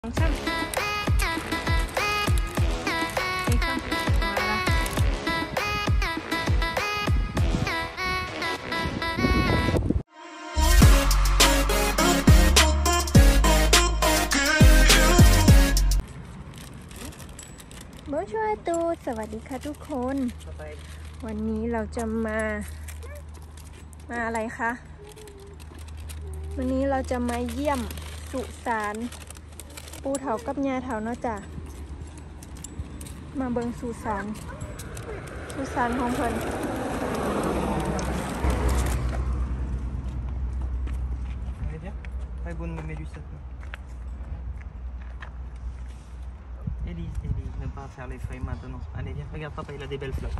ของช่างนี่ค่ะมาละโบช่วยตูสวัสดีค่ะทุกคนวันนี้เราจะมาอะไรคะวันนี้เราจะมาเยี่ยมสุสานปูเถากับยาเถาเนาะจ้ะมาเบิ่งสุสานของเพิ่น Très bonne mélusette. Élise, ne pas faire les feuilles maintenant. Allez, viens, regarde, papa, il a des belles fleurs.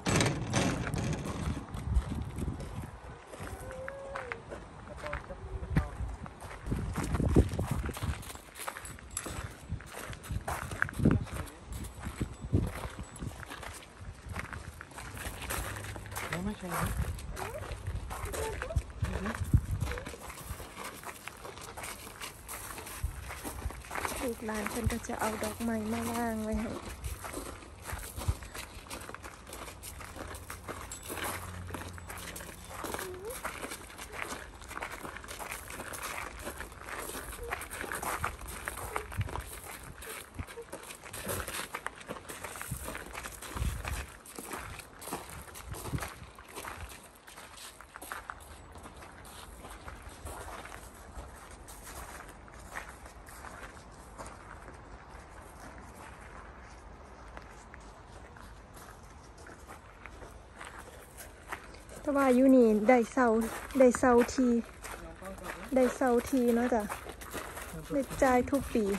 Maman, je vais ลูกหลานเพิ่นก็จะเอาดอกไม้มาว่างไว้ให้แต่ว่าอยู่นี่ได้เสาทีเนาะจ้ะได้จ่ายทุกปี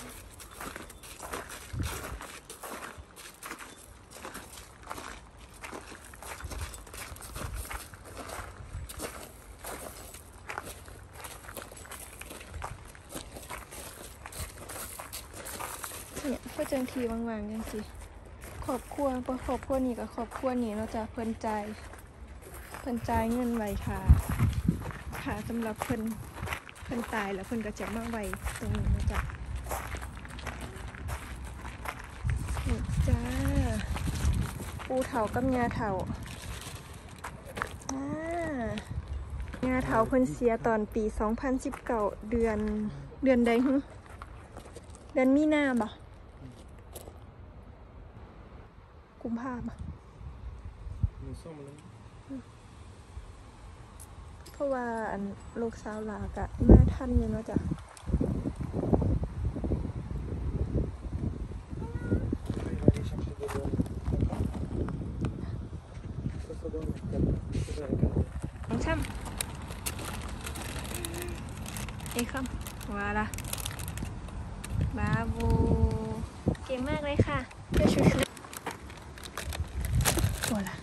เนี่ยก็จังทีวางๆจังสิครอบครัวนี่กับครอบครัวนี่เนาะจ้ะเพิ่นจ่ายเงินไว้ค่ะสำหรับเพิ่นตายแล้วเพิ่นก็จะมาไว้ตรงนี้นะจ๊ะนี่จ้าปูเถากับยาเถายาเถาเพิ่นเสียตอนปี2019เดือนใดฮึเดือนมีนาบ่กุมภาพันธ์เพราะว่าลูกสาวหลากะมาทันอยู่เนาะจ้ะของช่ำนี่ครับว่าละบาบูเก่งมากเลยค่ะเพื่อชูตัวละ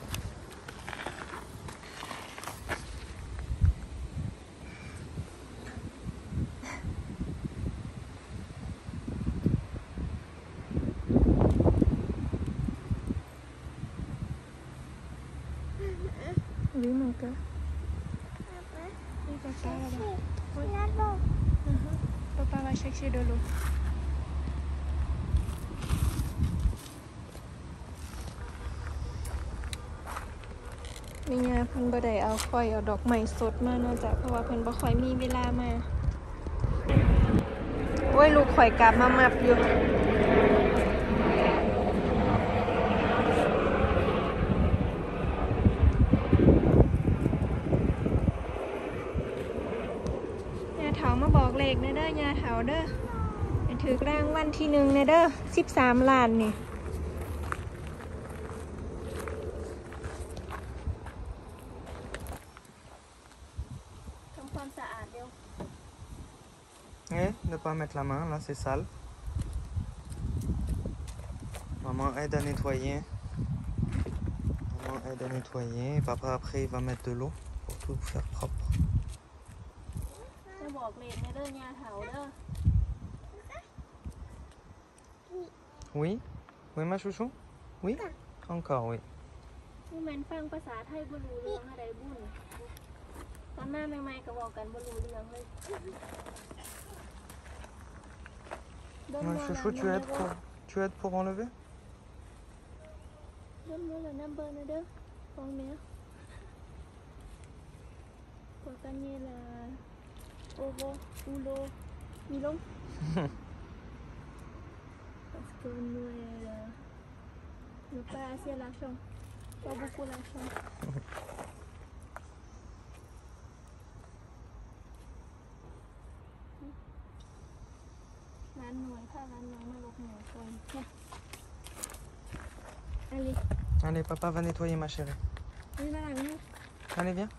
Oui, mon cœur. Oui, papa, là-bas. Oui. Papa va chercher de l'eau. มีงานเพิ่นบ่ได้เอาค่อยเอาดอกไม้สดมาเนาะจ้ะเพราะว่าเพิ่นบ่ค่อยมีเวลามาโอ้ยลูกข่อยกลับมามับอยู่เถามาบอกเลขนะเด้อยาเถาเด้อถือรางวัลที่1นะเด้อ13 ล้านนี่ทำความสะอาดเร็ว Ne pas mettre la main, là c'est sale. Maman aide à nettoyer. Papa après il va mettre de l'eau pour tout faire propre. จะบอกเลขนะเด้อยาเถาเด้อ Oui, oui ma chouchou. Oui, encore oui. นี่มันฟังภาษาไทยบ่รู้เรื่องอะไรบุญตอนหน้าใหม่ๆก็บอกกันบ่รู้เรื่องเลย Donne-moi Ouais, la chouchou, numéro. tu aides pour enlever? Donne-moi le number nữa đó. Con mẹ. Pour gagner la euro ou le million. Parce que nous n'avons pas assez d'argent. Pas beaucoup d'argent. Lán nuôi,ถ้าร้านน้อยมาลบหน่วยก่อนนะ Allez, Allez, papa va nettoyer, ma chérie. oui, là, là. Allez, viens.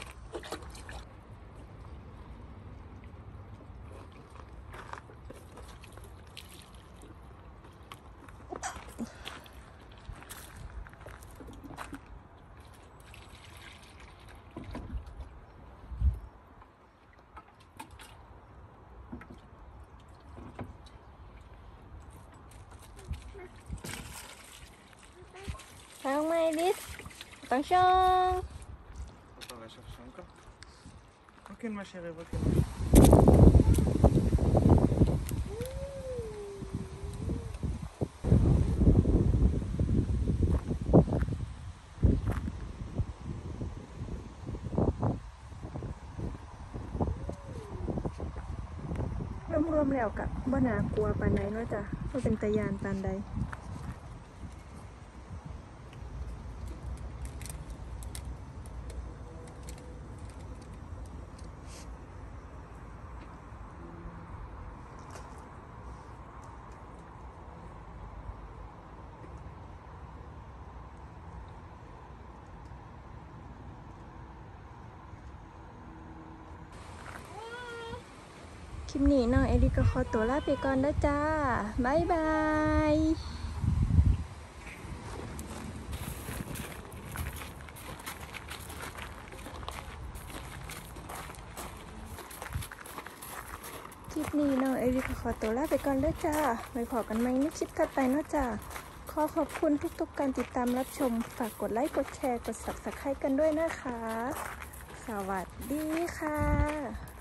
Không may đi. Tặng xong. Papa va chercher encore. Recule, ma chérie, recule. รวมๆแล้วกับบ่น่ากลัวปานใดเนาะจ้ะบ่เป็นตะยานปานใดคลิปนี้น้องเอริก็ขอตัวลาไปก่อนนะจ้าบ๊ายบายคลิปนี้น้องเอริก็ขอตัวลาไปก่อนนะจ้าไว้พบกันใหม่ในคลิปถัดไปนะจ้าขอขอบคุณทุกๆการติดตามรับชมฝากกดไลค์กดแชร์กด Subscribe กันด้วยนะคะสวัสดีค่ะ